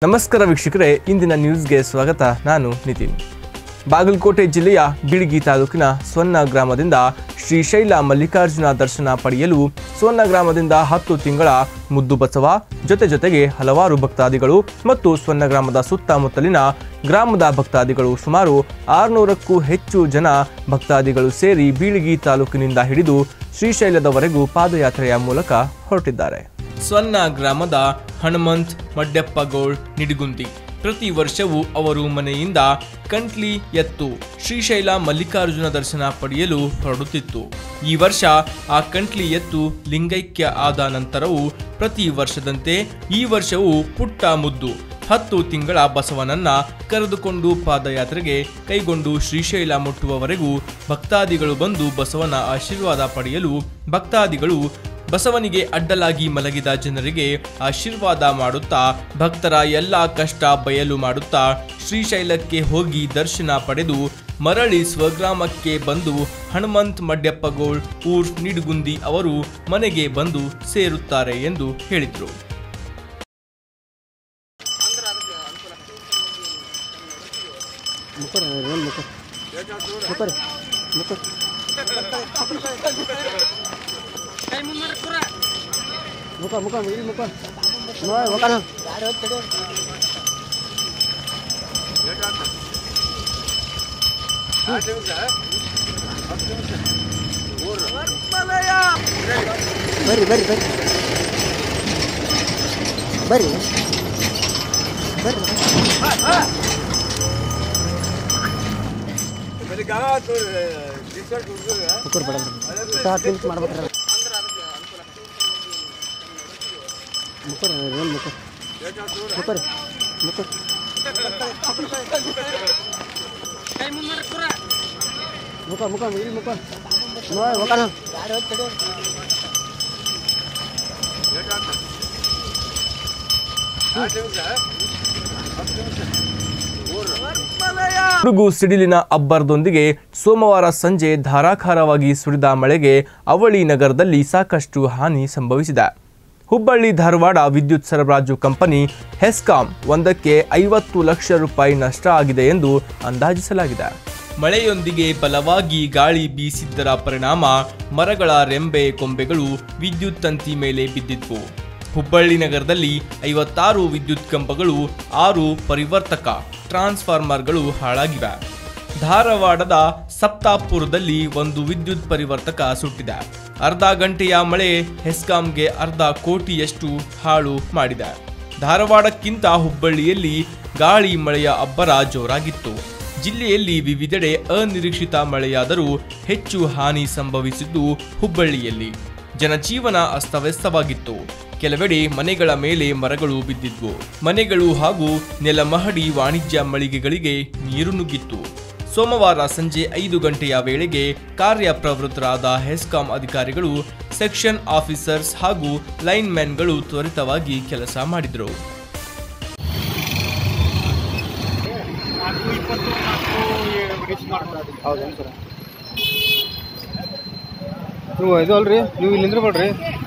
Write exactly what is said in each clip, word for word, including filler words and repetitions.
ನಮಸ್ಕಾರ ವೀಕ್ಷಕರೇ, ಇಂದಿನ ನ್ಯೂಸ್ಗೆ ಸ್ವಾಗತ. ನಾನು ನಿತಿನ್. ಬಾಗಲಕೋಟೆ ಜಿಲ್ಲೆಯ ಬೀಳಗಿ ತಾಲೂಕಿನ ಸ್ವನ್ನ ಗ್ರಾಮದಿಂದ ಶ್ರೀಶೈಲ ಮಲ್ಲಿಕಾರ್ಜುನ ದರ್ಶನ ಪಡೆಯಲು ಸ್ವನ್ನ ಗ್ರಾಮದಿಂದ ಹತ್ತು ತಿಂಗಳ ಮುದ್ದು ಬಸವ ಜೊತೆ ಜೊತೆಗೆ ಹಲವಾರು ಭಕ್ತಾದಿಗಳು ಮತ್ತು ಸ್ವನ್ನ ಗ್ರಾಮದ ಸುತ್ತಮುತ್ತಲಿನ ಗ್ರಾಮದ ಭಕ್ತಾದಿಗಳು ಸುಮಾರು ಆರುನೂರಕ್ಕೂ ಹೆಚ್ಚು ಜನ ಭಕ್ತಾದಿಗಳು ಸೇರಿ ಬೀಳಗಿ ತಾಲೂಕಿನಿಂದ ಹಿಡಿದು ಶ್ರೀಶೈಲದವರೆಗೂ ಪಾದಯಾತ್ರೆಯ ಮೂಲಕ ಹೊರಟಿದ್ದಾರೆ. ಸ್ವನ್ನ ಗ್ರಾಮದ ಹನುಮಂತ್ ಮಡ್ಯಪ್ಪಗೌಡ್ ನಿಡಗುಂದಿ ಪ್ರತಿ ವರ್ಷವೂ ಅವರು ಮನೆಯಿಂದ ಕಂಟ್ಲಿ ಎತ್ತು ಶ್ರೀಶೈಲ ಮಲ್ಲಿಕಾರ್ಜುನ ದರ್ಶನ ಪಡೆಯಲು ಹೊರಡುತ್ತಿತ್ತು. ಈ ವರ್ಷ ಆ ಕಂಟ್ಲಿ ಎತ್ತು ಲಿಂಗೈಕ್ಯ ಆದ ನಂತರವೂ ಪ್ರತಿ ವರ್ಷದಂತೆ ಈ ವರ್ಷವೂ ಪುಟ್ಟ ಮುದ್ದು ಹತ್ತು ತಿಂಗಳ ಬಸವನನ್ನ ಕರೆದುಕೊಂಡು ಪಾದಯಾತ್ರೆಗೆ ಕೈಗೊಂಡು ಶ್ರೀಶೈಲ ಮುಟ್ಟುವವರೆಗೂ ಭಕ್ತಾದಿಗಳು ಬಂದು ಬಸವನ ಆಶೀರ್ವಾದ ಪಡೆಯಲು ಭಕ್ತಾದಿಗಳು ಬಸವನಿಗೆ ಅಡ್ಡಲಾಗಿ ಮಲಗಿದ ಜನರಿಗೆ ಆಶೀರ್ವಾದ ಮಾಡುತ್ತಾ ಭಕ್ತರ ಎಲ್ಲ ಕಷ್ಟ ಬಯಲು ಮಾಡುತ್ತಾ ಶ್ರೀಶೈಲಕ್ಕೆ ಹೋಗಿ ದರ್ಶನ ಪಡೆದು ಮರಳಿ ಸ್ವಗ್ರಾಮಕ್ಕೆ ಬಂದು ಹನುಮಂತ್ ಮಡ್ಯಪ್ಪಗೌಡ್ ಊರ್ ನಿಡಗುಂದಿ ಅವರು ಮನೆಗೆ ಬಂದು ಸೇರುತ್ತಾರೆ ಎಂದು ಹೇಳಿದರು. ಮುಖ ಮುಖ ಇಲ್ಲಿ ಮುಖ ನೋಡಿ ಮುಖನ ಬರ್ರಿ ಬರ್ರಿ ಬರ್ರಿ ಬರ್ರಿ ಬರ್ರಿ ಮಾಡ್ಬೇಕ್ರ ಮುಖ ಮುಖ ಮುಖ ಮುಖ ಮುಖ ಮುಖ ಇಲ್ಲಿ ಮುಖ ನೋಡಿ ಮುಖನ ಗುಡುಗು ಸಿಡಿಲಿನ ಅಬ್ಬರದೊಂದಿಗೆ ಸೋಮವಾರ ಸಂಜೆ ಧಾರಾಕಾರವಾಗಿ ಸುರಿದ ಮಳೆಗೆ ಅವಳಿ ನಗರದಲ್ಲಿ ಸಾಕಷ್ಟು ಹಾನಿ ಸಂಭವಿಸಿದೆ. ಹುಬ್ಬಳ್ಳಿ ಧಾರವಾಡ ವಿದ್ಯುತ್ ಸರಬರಾಜು ಕಂಪನಿ ಹೆಸ್ಕಾಂ ಒಂದಕ್ಕೆ ಐವತ್ತು ಲಕ್ಷ ರೂಪಾಯಿ ನಷ್ಟ ಆಗಿದೆ ಎಂದು ಅಂದಾಜಿಸಲಾಗಿದೆ. ಮಳೆಯೊಂದಿಗೆ ಬಲವಾಗಿ ಗಾಳಿ ಬೀಸಿದ್ದರ ಪರಿಣಾಮ ಮರಗಳ ರೆಂಬೆ ಕೊಂಬೆಗಳು ವಿದ್ಯುತ್ ತಂತಿ ಮೇಲೆ ಬಿದ್ದಿದ್ವು. ಹುಬ್ಬಳ್ಳಿ ನಗರದಲ್ಲಿ ಐವತ್ತಾರು ವಿದ್ಯುತ್ ಕಂಬಗಳು, ಆರು ಪರಿವರ್ತಕ ಟ್ರಾನ್ಸ್ಫಾರ್ಮರ್ಗಳು ಹಾಳಾಗಿವೆ. ಧಾರವಾಡದ ಸಪ್ತಾಪುರದಲ್ಲಿ ಒಂದು ವಿದ್ಯುತ್ ಪರಿವರ್ತಕ ಸುಟ್ಟಿದೆ. ಅರ್ಧ ಗಂಟೆಯ ಮಳೆ ಹೆಸ್ಕಾಂಗೆ ಅರ್ಧ ಕೋಟಿಯಷ್ಟು ಹಾಳು ಮಾಡಿದೆ. ಧಾರವಾಡಕ್ಕಿಂತ ಹುಬ್ಬಳ್ಳಿಯಲ್ಲಿ ಗಾಳಿ ಮಳೆಯ ಅಬ್ಬರ ಜೋರಾಗಿತ್ತು. ಜಿಲ್ಲೆಯಲ್ಲಿ ವಿವಿಧೆಡೆ ಅನಿರೀಕ್ಷಿತ ಮಳೆಯಾದರೂ ಹೆಚ್ಚು ಹಾನಿ ಸಂಭವಿಸಿದ್ದು ಹುಬ್ಬಳ್ಳಿಯಲ್ಲಿ. ಜನಜೀವನ ಅಸ್ತವ್ಯಸ್ತವಾಗಿತ್ತು. ಕೆಲವೆಡೆ ಮನೆಗಳ ಮೇಲೆ ಮರಗಳು ಬಿದ್ದಿದ್ವು. ಮನೆಗಳು ಹಾಗೂ ನೆಲಮಹಡಿ ವಾಣಿಜ್ಯ ಮಳಿಗೆಗಳಿಗೆ ನೀರು ನುಗ್ಗಿತ್ತು. ಸೋಮವಾರ ಸಂಜೆ ಐದು ಗಂಟೆಯ ವೇಳೆಗೆ ಕಾರ್ಯಪ್ರವೃತ್ತರಾದ ಹೆಸ್ಕಾಂ ಅಧಿಕಾರಿಗಳು, ಸೆಕ್ಷನ್ ಆಫೀಸರ್ಸ್ ಹಾಗೂ ಲೈನ್ಮ್ಯಾನ್ಗಳು ತ್ವರಿತವಾಗಿ ಕೆಲಸ ಮಾಡಿದರು. ನೀವು ಇದು ಅಲ್ರಿ, ನೀವು ಇಲ್ಲಿ ನಿಂದ್ರಬೇಡ್ರಿ.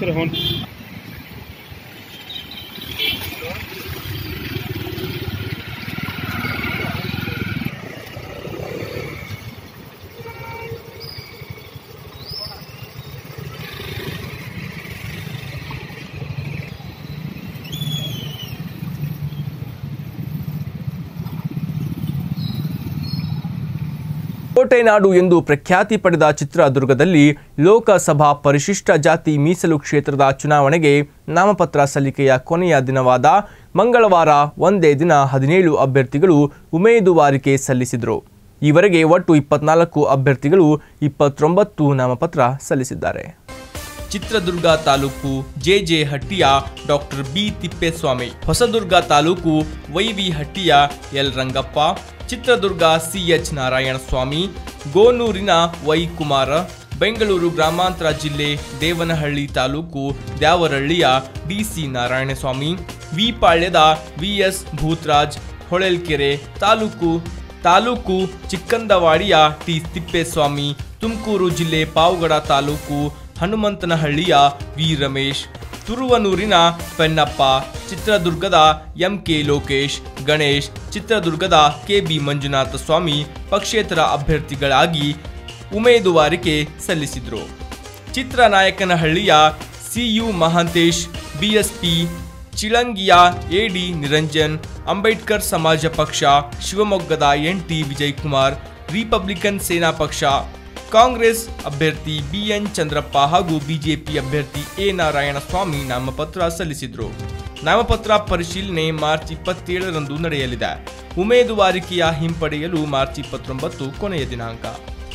ಕೋಟೆನಾಡು ಎಂದು ಪ್ರಖ್ಯಾತಿ ಪಡೆದ ಚಿತ್ರದುರ್ಗದಲ್ಲಿ ಲೋಕಸಭಾ ಪರಿಶಿಷ್ಟ ಜಾತಿ ಮೀಸಲು ಕ್ಷೇತ್ರದ ಚುನಾವಣೆಗೆ ನಾಮಪತ್ರ ಸಲ್ಲಿಕೆಯ ಕೊನೆಯ ದಿನವಾದ ಮಂಗಳವಾರ ಒಂದೇ ದಿನ ಹದಿನೇಳು ಅಭ್ಯರ್ಥಿಗಳು ಉಮೇದುವಾರಿಕೆ ಸಲ್ಲಿಸಿದರು. ಈವರೆಗೆ ಒಟ್ಟು ಇಪ್ಪತ್ನಾಲ್ಕು ಅಭ್ಯರ್ಥಿಗಳು ಇಪ್ಪತ್ತೊಂಬತ್ತು ನಾಮಪತ್ರ ಸಲ್ಲಿಸಿದ್ದಾರೆ. ಚಿತ್ರದುರ್ಗ ತಾಲೂಕು ಜೆಜೆ ಹಟ್ಟಿಯ doctor B Thippeswamy, Hosadurga taluk Y V ಹಟ್ಟಿಯ ಎಲ್ ರಂಗಪ್ಪ, ಚಿತ್ರದುರ್ಗ ಸಿಎಚ್ ನಾರಾಯಣಸ್ವಾಮಿ, ಗೋನೂರಿನ ವೈ ಕುಮಾರ, ಬೆಂಗಳೂರು ಗ್ರಾಮಾಂತರ ಜಿಲ್ಲೆ ದೇವನಹಳ್ಳಿ ತಾಲೂಕು ದ್ಯಾವರಹಳ್ಳಿಯ ಬಿಸಿ ನಾರಾಯಣಸ್ವಾಮಿ, ವಿ ಪಾಳ್ಯದ ವಿಎಸ್ ಭೂತರಾಜ್, ಹೊಳಲ್ಕೆರೆ ತಾಲೂಕು ತಾಲೂಕು ಚಿಕ್ಕಂದವಾಡಿಯ ಟಿ ತಿಪ್ಪೇಸ್ವಾಮಿ, ತುಮಕೂರು ಜಿಲ್ಲೆ ಪಾವಗಡ ತಾಲೂಕು ಹನುಮಂತನಹಳ್ಳಿಯ ವಿ ರಮೇಶ್, ತುರುವನೂರಿನ ಪೆನ್ನಪ್ಪ, ಚಿತ್ರದುರ್ಗದ ಎಂಕೆ ಲೋಕೇಶ್, ಗಣೇಶ್, ಚಿತ್ರದುರ್ಗದ ಕೆಬಿ ಮಂಜುನಾಥ ಸ್ವಾಮಿ ಪಕ್ಷೇತರ ಅಭ್ಯರ್ಥಿಗಳಾಗಿ ಉಮೇದುವಾರಿಕೆ ಸಲ್ಲಿಸಿದರು. ಚಿತ್ರನಾಯಕನಹಳ್ಳಿಯ ಸಿಯು ಮಹಾಂತೇಶ್, ಬಿಎಸ್ಪಿ ಚಿಳಂಗಿಯ ಎಡಿ ನಿರಂಜನ್, ಅಂಬೇಡ್ಕರ್ ಸಮಾಜ ಪಕ್ಷ ಶಿವಮೊಗ್ಗದ ಎನ್ಟಿ ವಿಜಯಕುಮಾರ್, ರಿಪಬ್ಲಿಕನ್ ಸೇನಾ ಪಕ್ಷ ಕಾಂಗ್ರೆಸ್ ಅಭ್ಯರ್ಥಿ ಬಿಎನ್ ಚಂದ್ರಪ್ಪ ಹಾಗೂ ಬಿಜೆಪಿ ಅಭ್ಯರ್ಥಿ ಎ ನಾರಾಯಣಸ್ವಾಮಿ ನಾಮಪತ್ರ ಸಲ್ಲಿಸಿದರು. ನಾಮಪತ್ರ ಪರಿಶೀಲನೆ ಮಾರ್ಚ್ ಇಪ್ಪತ್ತೇಳರಂದು ನಡೆಯಲಿದೆ. ಉಮೇದುವಾರಿಕೆಯ ಹಿಂಪಡೆಯಲು ಮಾರ್ಚ್ ಇಪ್ಪತ್ತೊಂಬತ್ತು ಕೊನೆಯ ದಿನಾಂಕ.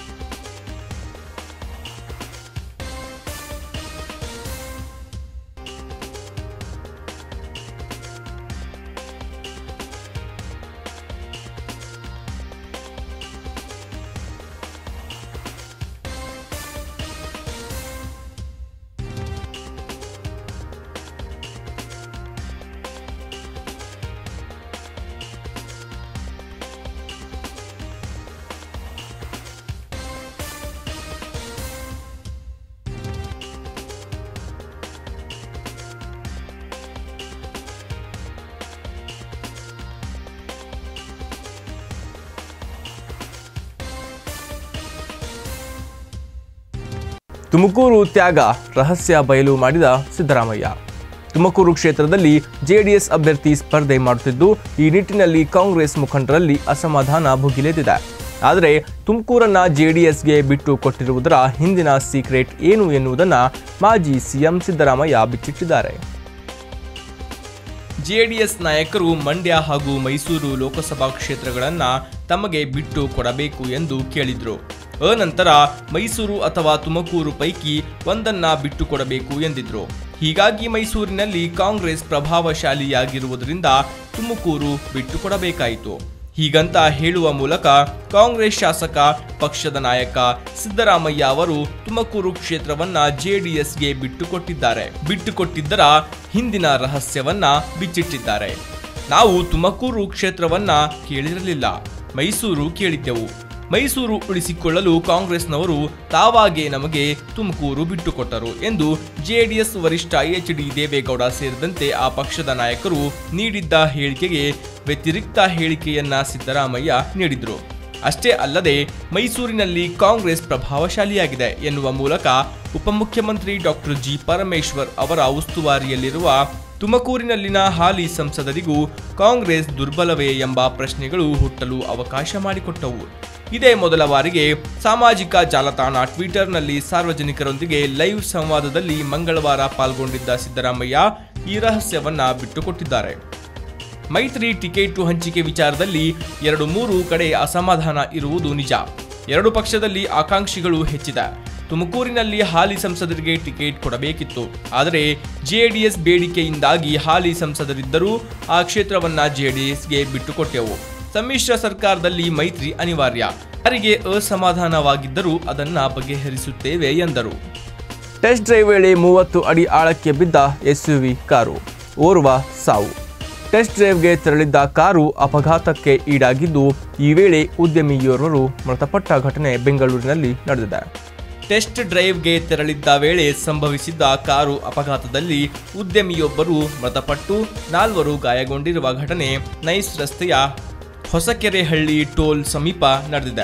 ತುಮಕೂರು ತ್ಯಾಗ ರಹಸ್ಯ ಬಯಲು ಮಾಡಿದ ಸಿದ್ದರಾಮಯ್ಯ. ತುಮಕೂರು ಕ್ಷೇತ್ರದಲ್ಲಿ ಜೆಡಿಎಸ್ ಅಭ್ಯರ್ಥಿ ಸ್ಪರ್ಧೆ ಮಾಡುತ್ತಿದ್ದು, ಈ ನಿಟ್ಟಿನಲ್ಲಿ ಕಾಂಗ್ರೆಸ್ ಮುಖಂಡರಲ್ಲಿ ಅಸಮಾಧಾನ ಭುಗಿಲೆದ್ದಿದೆ. ಆದರೆ ತುಮಕೂರನ್ನ ಜೆಡಿಎಸ್ಗೆ ಬಿಟ್ಟು ಕೊಟ್ಟಿರುವುದರ ಹಿಂದಿನ ಸೀಕ್ರೆಟ್ ಏನು ಎನ್ನುವುದನ್ನು ಮಾಜಿ ಸಿಎಂ ಸಿದ್ದರಾಮಯ್ಯ ಬಿಚ್ಚಿಟ್ಟಿದ್ದಾರೆ. ಜೆಡಿಎಸ್ ನಾಯಕರು ಮಂಡ್ಯ ಹಾಗೂ ಮೈಸೂರು ಲೋಕಸಭಾ ಕ್ಷೇತ್ರಗಳನ್ನು ತಮಗೆ ಬಿಟ್ಟು ಕೊಡಬೇಕು ಎಂದು ಕೇಳಿದ್ರು. ಅನಂತರ ಮೈಸೂರು ಅಥವಾ ತುಮಕೂರು ಪೈಕಿ ಒಂದನ್ನ ಬಿಟ್ಟು ಕೊಡಬೇಕು ಎಂದಿದ್ರು. ಹೀಗಾಗಿ ಮೈಸೂರಿನಲ್ಲಿ ಕಾಂಗ್ರೆಸ್ ಪ್ರಭಾವಶಾಲಿಯಾಗಿರುವುದರಿಂದ ತುಮಕೂರು ಬಿಟ್ಟು ಕೊಡಬೇಕಾಯಿತು. ಹೀಗಂತ ಹೇಳುವ ಮೂಲಕ ಕಾಂಗ್ರೆಸ್ ಶಾಸಕ ಪಕ್ಷದ ನಾಯಕ ಸಿದ್ದರಾಮಯ್ಯ ಅವರು ತುಮಕೂರು ಕ್ಷೇತ್ರವನ್ನ ಜೆಡಿಎಸ್ಗೆ ಬಿಟ್ಟುಕೊಟ್ಟಿದ್ದಾರೆ. ಬಿಟ್ಟುಕೊಟ್ಟಿದ್ದರ ಹಿಂದಿನ ರಹಸ್ಯವನ್ನ ಬಿಚ್ಚಿಟ್ಟಿದ್ದಾರೆ. ನಾವು ತುಮಕೂರು ಕ್ಷೇತ್ರವನ್ನ ಕೇಳಿರಲಿಲ್ಲ, ಮೈಸೂರು ಕೇಳಿದ್ದೆವು. ಮೈಸೂರು ಉಳಿಸಿಕೊಳ್ಳಲು ಕಾಂಗ್ರೆಸ್ನವರು ತಾವಾಗೇ ನಮಗೆ ತುಮಕೂರು ಬಿಟ್ಟುಕೊಟ್ಟರು ಎಂದು ಜೆಡಿಎಸ್ ವರಿಷ್ಠ ಎಚ್ ಡಿ ದೇವೇಗೌಡ ಸೇರಿದಂತೆ ಆ ಪಕ್ಷದ ನಾಯಕರು ನೀಡಿದ್ದ ಹೇಳಿಕೆಗೆ ವ್ಯತಿರಿಕ್ತ ಹೇಳಿಕೆಯನ್ನ ಸಿದ್ದರಾಮಯ್ಯ ನೀಡಿದ್ರು. ಅಷ್ಟೇ ಅಲ್ಲದೆ ಮೈಸೂರಿನಲ್ಲಿ ಕಾಂಗ್ರೆಸ್ ಪ್ರಭಾವಶಾಲಿಯಾಗಿದೆ ಎನ್ನುವ ಮೂಲಕ ಉಪಮುಖ್ಯಮಂತ್ರಿ ಡಾಕ್ಟರ್ ಜಿ ಪರಮೇಶ್ವರ್ ಅವರ ಉಸ್ತುವಾರಿಯಲ್ಲಿರುವ ತುಮಕೂರಿನಲ್ಲಿನ ಹಾಲಿ ಸಂಸದರಿಗೂ ಕಾಂಗ್ರೆಸ್ ದುರ್ಬಲವೇ ಎಂಬ ಪ್ರಶ್ನೆಗಳು ಹುಟ್ಟಲು ಅವಕಾಶ ಮಾಡಿಕೊಟ್ಟವು. ಇದೇ ಮೊದಲ ಬಾರಿಗೆ ಸಾಮಾಜಿಕ ಜಾಲತಾಣ ಟ್ವಿಟರ್ನಲ್ಲಿ ಸಾರ್ವಜನಿಕರೊಂದಿಗೆ ಲೈವ್ ಸಂವಾದದಲ್ಲಿ ಮಂಗಳವಾರ ಪಾಲ್ಗೊಂಡಿದ್ದ ಸಿದ್ದರಾಮಯ್ಯ ಈ ರಹಸ್ಯವನ್ನ ಬಿಟ್ಟುಕೊಟ್ಟಿದ್ದಾರೆ. ಮೈತ್ರಿ ಟಿಕೆಟ್ ಹಂಚಿಕೆ ವಿಚಾರದಲ್ಲಿ ಎರಡು ಮೂರು ಕಡೆ ಅಸಮಾಧಾನ ಇರುವುದು ನಿಜ. ಎರಡು ಪಕ್ಷದಲ್ಲಿ ಆಕಾಂಕ್ಷಿಗಳು ಹೆಚ್ಚಿದೆ. ತುಮಕೂರಿನಲ್ಲಿ ಹಾಲಿ ಸಂಸದರಿಗೆ ಟಿಕೆಟ್ ಕೊಡಬೇಕಿತ್ತು. ಆದರೆ ಜೆಡಿಎಸ್ ಬೇಡಿಕೆಯಿಂದಾಗಿ ಹಾಲಿ ಸಂಸದರಿದ್ದರೂ ಆ ಕ್ಷೇತ್ರವನ್ನ ಜೆಡಿಎಸ್ಗೆ ಬಿಟ್ಟುಕೊಟ್ಟೆವು. ಸಮ್ಮಿಶ್ರ ಸರ್ಕಾರದಲ್ಲಿ ಮೈತ್ರಿ ಅನಿವಾರ್ಯ. ಯಾರಿಗೆ ಅಸಮಾಧಾನವಾಗಿದ್ದರೂ ಅದನ್ನ ಬಗೆಹರಿಸುತ್ತೇವೆ ಎಂದರು. ಟೆಸ್ಟ್ ಡ್ರೈವ್ ವೇಳೆ ಮೂವತ್ತು ಅಡಿ ಆಳಕ್ಕೆ ಬಿದ್ದ ಎಸ್ಯುವಿ ಕಾರು, ಓರ್ವ ಸಾವು. ಟೆಸ್ಟ್ ಡ್ರೈವ್ಗೆ ತೆರಳಿದ್ದ ಕಾರು ಅಪಘಾತಕ್ಕೆ ಈಡಾಗಿದ್ದು, ಈ ವೇಳೆ ಉದ್ಯಮಿಯೋರ್ವರು ಮೃತಪಟ್ಟ ಘಟನೆ ಬೆಂಗಳೂರಿನಲ್ಲಿ ನಡೆದಿದೆ. ಟೆಸ್ಟ್ ಡ್ರೈವ್ಗೆ ತೆರಳಿದ್ದ ವೇಳೆ ಸಂಭವಿಸಿದ್ದ ಕಾರು ಅಪಘಾತದಲ್ಲಿ ಉದ್ಯಮಿಯೊಬ್ಬರು ಮೃತಪಟ್ಟು ನಾಲ್ವರು ಗಾಯಗೊಂಡಿರುವ ಘಟನೆ ನೈಸ್ ರಸ್ತೆಯ ಹೊಸಕೆರೆಹಳ್ಳಿ ಟೋಲ್ ಸಮೀಪ ನಡೆದಿದೆ.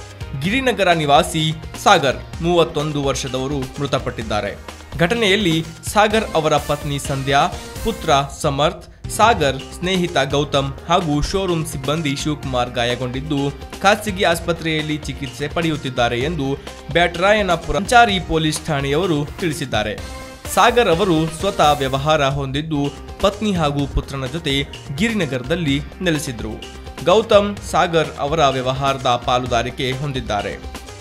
ಗಿರಿನಗರ ನಿವಾಸಿ ಸಾಗರ್ ಮೂವತ್ತೊಂದು ವರ್ಷದವರು ಮೃತಪಟ್ಟಿದ್ದಾರೆ. ಘಟನೆಯಲ್ಲಿ ಸಾಗರ್ ಅವರ ಪತ್ನಿ ಸಂಧ್ಯಾ, ಪುತ್ರ ಸಮರ್ಥ್, ಸಾಗರ್ ಸ್ನೇಹಿತ ಗೌತಮ್ ಹಾಗೂ ಶೋರೂಮ್ ಸಿಬ್ಬಂದಿ ಶಿವಕುಮಾರ್ ಗಾಯಗೊಂಡಿದ್ದು ಖಾಸಗಿ ಆಸ್ಪತ್ರೆಯಲ್ಲಿ ಚಿಕಿತ್ಸೆ ಪಡೆಯುತ್ತಿದ್ದಾರೆ ಎಂದು ಬ್ಯಾಟರಾಯನಪುರ ಸಂಚಾರಿ ಪೊಲೀಸ್ ಠಾಣೆಯವರು ತಿಳಿಸಿದ್ದಾರೆ. ಸಾಗರ್ ಅವರು ಸ್ವತಃ ವ್ಯವಹಾರ ಹೊಂದಿದ್ದು ಪತ್ನಿ ಹಾಗೂ ಪುತ್ರನ ಜೊತೆ ಗಿರಿನಗರದಲ್ಲಿ ನೆಲೆಸಿದ್ರು. ಗೌತಮ್ ಸಾಗರ್ ಅವರ ವ್ಯವಹಾರದ ಪಾಲುದಾರಿಕೆ ಹೊಂದಿದ್ದಾರೆ.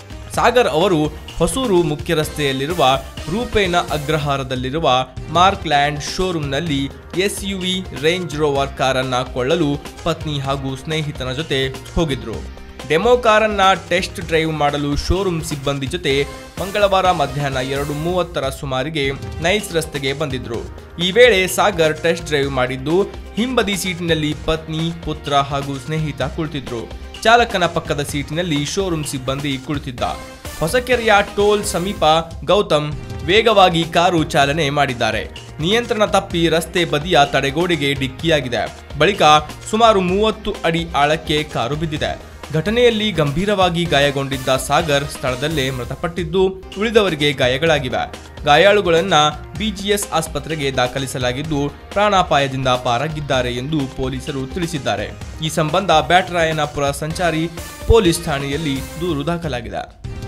ಸಾಗರ್ ಅವರು ಹೊಸೂರು ಮುಖ್ಯ ರಸ್ತೆಯಲ್ಲಿರುವ ರೂಪೇನ ಅಗ್ರಹಾರದಲ್ಲಿರುವ ಮಾರ್ಕ್ ಲ್ಯಾಂಡ್ ಶೋರೂಮ್ನಲ್ಲಿ ಎಸ್ಯುವಿ ರೇಂಜ್ ರೋವರ್ ಕಾರನ್ನ ಕೊಳ್ಳಲು ಪತ್ನಿ ಹಾಗೂ ಸ್ನೇಹಿತನ ಜೊತೆ ಹೋಗಿದ್ರು. ಡೆಮೋ ಕಾರನ್ನ ಟೆಸ್ಟ್ ಡ್ರೈವ್ ಮಾಡಲು ಶೋರೂಮ್ ಸಿಬ್ಬಂದಿ ಜೊತೆ ಮಂಗಳವಾರ ಮಧ್ಯಾಹ್ನ ಎರಡು ಮೂವತ್ತರ ಸುಮಾರಿಗೆ ನೈಸ್ ರಸ್ತೆಗೆ ಬಂದಿದ್ರು. ಈ ವೇಳೆ ಸಾಗರ್ ಟೆಸ್ಟ್ ಡ್ರೈವ್ ಮಾಡಿದ್ದು ಹಿಂಬದಿ ಸೀಟಿನಲ್ಲಿ ಪತ್ನಿ, ಪುತ್ರ ಹಾಗೂ ಸ್ನೇಹಿತ ಕುಳಿತಿದ್ರು. ಚಾಲಕನ ಪಕ್ಕದ ಸೀಟಿನಲ್ಲಿ ಶೋರೂಮ್ ಸಿಬ್ಬಂದಿ ಕುಳಿತಿದ್ದ. ಹೊಸಕೆರೆಯ ಟೋಲ್ ಸಮೀಪ ಗೌತಮ್ ವೇಗವಾಗಿ ಕಾರು ಚಾಲನೆ ಮಾಡಿದ್ದಾರೆ. ನಿಯಂತ್ರಣ ತಪ್ಪಿ ರಸ್ತೆ ಬದಿಯ ತಡೆಗೋಡೆಗೆ ಡಿಕ್ಕಿಯಾಗಿದೆ. ಬಳಿಕ ಸುಮಾರು ಮೂವತ್ತು ಅಡಿ ಆಳಕ್ಕೆ ಕಾರು ಬಿದ್ದಿದೆ. ಘಟನೆಯಲ್ಲಿ ಗಂಭೀರವಾಗಿ ಗಾಯಗೊಂಡಿದ್ದ ಸಾಗರ್ ಸ್ಥಳದಲ್ಲೇ ಮೃತಪಟ್ಟಿದ್ದು, ಉಳಿದವರಿಗೆ ಗಾಯಗಳಾಗಿವೆ. ಗಾಯಾಳುಗಳನ್ನ ಬಿಜಿಎಸ್ ಆಸ್ಪತ್ರೆಗೆ ದಾಖಲಿಸಲಾಗಿದ್ದು, ಪ್ರಾಣಾಪಾಯದಿಂದ ಪಾರಾಗಿದ್ದಾರೆ ಎಂದು ಪೊಲೀಸರು ತಿಳಿಸಿದ್ದಾರೆ. ಈ ಸಂಬಂಧ ಬ್ಯಾಟರಾಯನಪುರ ಸಂಚಾರಿ ಪೊಲೀಸ್ ಠಾಣೆಯಲ್ಲಿ ದೂರು ದಾಖಲಾಗಿದೆ.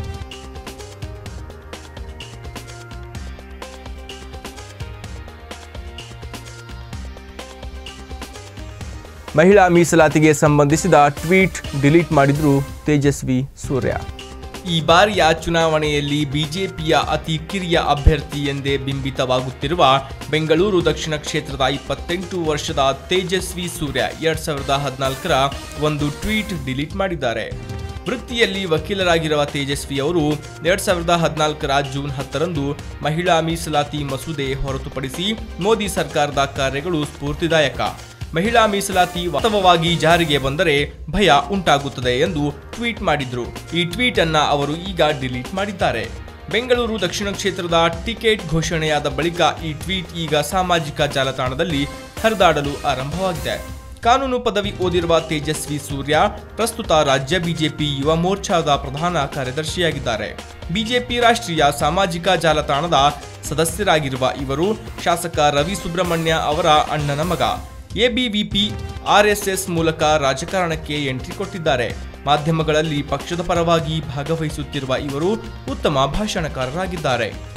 ಮಹಿಳಾ ಮೀಸಲಾತಿಗೆ ಸಂಬಂಧಿಸಿದ ಟ್ವೀಟ್ ಡಿಲೀಟ್ ಮಾಡಿದ್ರು ತೇಜಸ್ವಿ ಸೂರ್ಯ. ಈ ಬಾರಿಯ ಚುನಾವಣೆಯಲ್ಲಿ ಬಿಜೆಪಿಯ ಅತಿ ಕಿರಿಯ ಅಭ್ಯರ್ಥಿ ಎಂದೇ ಬಿಂಬಿತವಾಗುತ್ತಿರುವ ಬೆಂಗಳೂರು ದಕ್ಷಿಣ ಕ್ಷೇತ್ರದ ಇಪ್ಪತ್ತೆಂಟು ವರ್ಷದ ತೇಜಸ್ವಿ ಸೂರ್ಯ ಎರಡ್ ಸಾವಿರದ ಹದಿನಾಲ್ಕರ ಒಂದು ಟ್ವೀಟ್ ಡಿಲೀಟ್ ಮಾಡಿದ್ದಾರೆ. ವೃತ್ತಿಯಲ್ಲಿ ವಕೀಲರಾಗಿರುವ ತೇಜಸ್ವಿ ಅವರು ಎರಡ್ ಸಾವಿರದ ಹದಿನಾಲ್ಕರ ಜೂನ್ ಹತ್ತರಂದು ಮಹಿಳಾ ಮೀಸಲಾತಿ ಮಸೂದೆ ಹೊರತುಪಡಿಸಿ ಮೋದಿ ಸರ್ಕಾರದ ಕಾರ್ಯಗಳು ಸ್ಫೂರ್ತಿದಾಯಕ, ಮಹಿಳಾ ಮೀಸಲಾತಿ ವಾಸ್ತವವಾಗಿ ಜಾರಿಗೆ ಬಂದರೆ ಭಯ ಉಂಟಾಗುತ್ತದೆ ಎಂದು ಟ್ವೀಟ್ ಮಾಡಿದ್ರು. ಈ ಟ್ವೀಟ್ ಅನ್ನ ಅವರು ಈಗ ಡಿಲೀಟ್ ಮಾಡಿದ್ದಾರೆ. ಬೆಂಗಳೂರು ದಕ್ಷಿಣ ಕ್ಷೇತ್ರದ ಟಿಕೆಟ್ ಘೋಷಣೆಯಾದ ಬಳಿಕ ಈ ಟ್ವೀಟ್ ಈಗ ಸಾಮಾಜಿಕ ಜಾಲತಾಣದಲ್ಲಿ ಹರಿದಾಡಲು ಆರಂಭವಾಗಿದೆ. ಕಾನೂನು ಪದವಿ ಓದಿರುವ ತೇಜಸ್ವಿ ಸೂರ್ಯ ಪ್ರಸ್ತುತ ರಾಜ್ಯ ಬಿಜೆಪಿ ಯುವ ಮೋರ್ಚಾದ ಪ್ರಧಾನ ಕಾರ್ಯದರ್ಶಿಯಾಗಿದ್ದಾರೆ. ಬಿಜೆಪಿ ರಾಷ್ಟ್ರೀಯ ಸಾಮಾಜಿಕ ಜಾಲತಾಣದ ಸದಸ್ಯರಾಗಿರುವ ಇವರು ಶಾಸಕ ರವಿ ಸುಬ್ರಹ್ಮಣ್ಯ ಅವರ ಅಣ್ಣನ ಮಗ. ಎಬಿವಿಪಿ ಆರ್ಎಸ್ಎಸ್ ಮೂಲಕ ರಾಜಕಾರಣಕ್ಕೆ ಎಂಟ್ರಿ ಕೊಟ್ಟಿದ್ದಾರೆ. ಮಾಧ್ಯಮಗಳಲ್ಲಿ ಪಕ್ಷದ ಪರವಾಗಿ ಭಾಗವಹಿಸುತ್ತಿರುವ ಇವರು ಉತ್ತಮ ಭಾಷಣಕಾರರಾಗಿದ್ದಾರೆ.